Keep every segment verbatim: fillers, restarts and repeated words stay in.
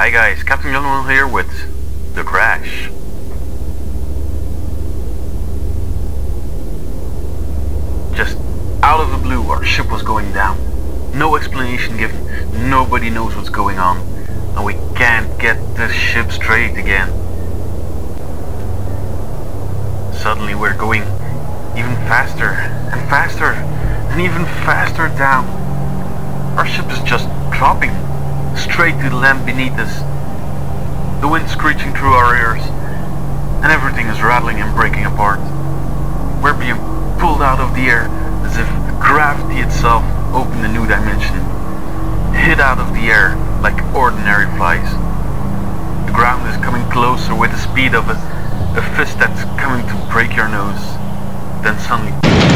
Hi guys, Captain Glenwell here with the crash. Just out of the blue, our ship was going down. No explanation given, nobody knows what's going on, and we can't get the ship straight again. Suddenly we're going even faster and faster and even faster down. Our ship is just dropping straight to the land beneath us. The wind screeching through our ears, and everything is rattling and breaking apart. We're being pulled out of the air as if gravity itself opened a new dimension, hit out of the air like ordinary flies. The ground is coming closer with the speed of a, a fist that's coming to break your nose. Then suddenly,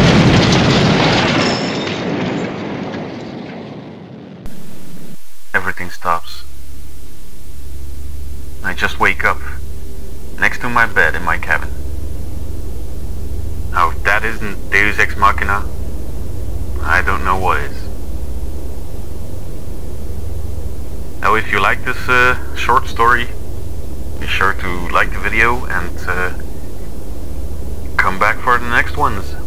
everything stops. I just wake up next to my bed in my cabin. Now if that isn't Deus ex machina, I don't know what is. Now if you like this uh, short story, be sure to like the video and uh, come back for the next ones.